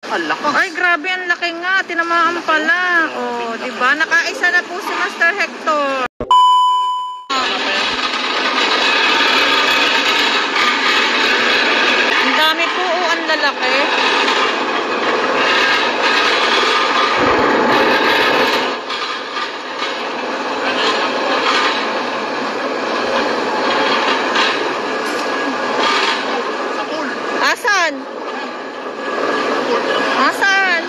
Ang laki. Ay, grabe, ang laki nga. Tinamaan pala. Oh, di ba? Nakaisa na po si Master Hector. Ang dami po, ang lalaki. Asan? Asan?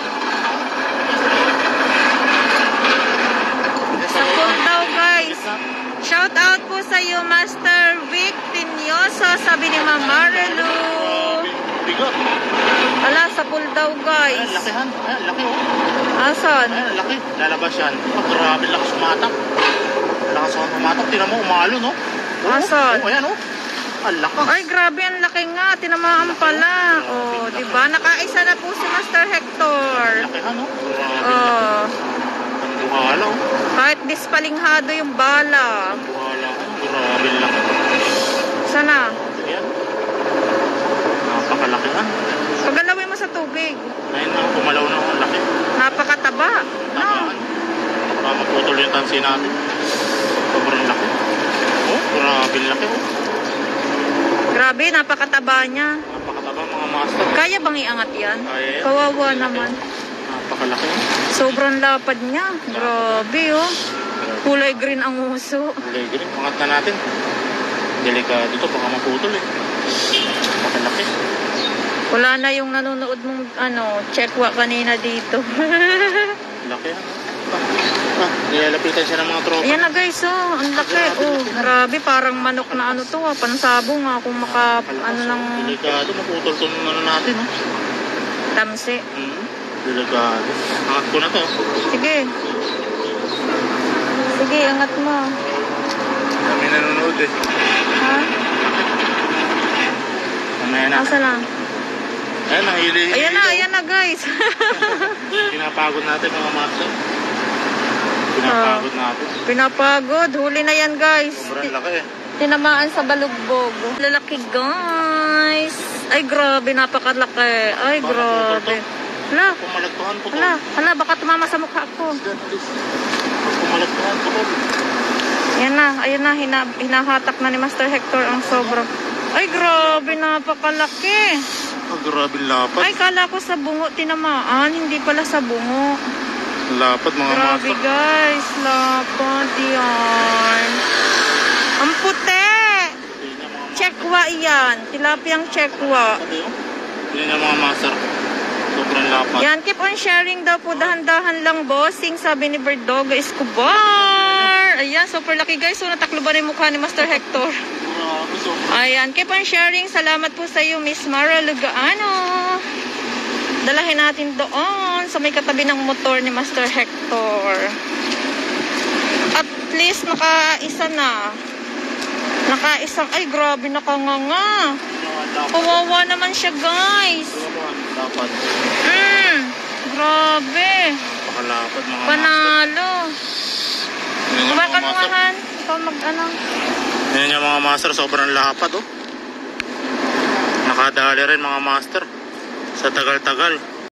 Sa pool daw, guys. Shout out po sa iyo, Master Vic Tinyoso, sabi ni Ma'am Marilu. Bigot. Ala, sa pool daw, guys. Ayan, lakihan. Ayan, laki oh. Asan? Ayan, laki. Lalabas yan. Grabe, lakas umatak. Lakas umatak. Tinan mo, umalo, no? Asan? Oh, ayan, oh. Ang laki. Ay, grabe, ang laki nga. Tinamaan pala. Oh, di ba? Nakaisa na po si Master Hector. Lakihan, no? Grabe. Oh, Ang buhala, oh. kahit dispalinghado yung bala. Ang buhala. Grabe, laki. Sana? Ayan. Napakalakihan. Pagalawin mo sa tubig. Ayun na, pumalaw na ang laki. Napakataba. No? Tamaan. Para maputol yung tansi natin. Sobrang laki. Oh, grabe laki, oh. Grabe, napakataba niya. Napakataba mga master. Kaya bang iangat yan? Kaya yan. Kawawa naman. Napakalaki. Sobrang lapad niya. Grabe, oh. Kulay green ang uso. Kulay green. Pangat na natin. Delikado to. Baka maputol eh. Napakalaki. Wala na yung nanonood mong chekwa kanina dito. Laki yan. Nilalapitan siya ng mga tropa. Ayan na guys, oh. Ang laki. Oh, grabe. Parang manok na to. Pansabong nga kung ng Delikado. Maputol to ng natin, oh. tamsi. Delikado. Angat ko na to. Sige. Sige, angat mo. Kami nanonood eh. Ha? Mamaya na. Asa lang? Ayan, ang hili. Ayan na guys. Pinapagod natin mga master. Pinapagod natin. Pinapagod. Huli na yan guys. Sobrang laki eh. Tinamaan sa balugbog. Lalaki guys. Ay grabe, napakalaki. Ay grabe. Hala, Pumalagpuhan po. hala, baka tumama sa mukha ko. Pumalagpuhan po. Ayan na, hinahatak na ni Master Hector ang sobrang. Ay grabe, napakalaki. Grabe lapad. Ay, kala ko sa bungo tinamaan, hindi pala sa bungo. Lapad mga Grabe master. guys, lapad yan. Ang puti! Chekwa yan, tilapiyang chekwa. Yan yung mga master. Sobrang lapad. Yan, keep on sharing daw po, dahan-dahan lang bossing, sabi ni Birdogo Escobar. Ayan, super lucky guys, so natakloban yung mukha ni Master Hector. Grabe, sobrang. Ayan, keep on sharing, salamat po sa iyo Miss Mara Lugaano. Dalahin natin doon sa may katabi ng motor ni Master Hector. At least nakaisa na. Nakaisang, ay grabe, nakanganga. Kawawa naman siya guys. Lapad. Grabe. Pakalapad mga Panalo. master. Kumakan mo nga, ikaw Yan yung mga master, sobrang lapad oh. Nakadali rin mga master. Sa tagal-tagal.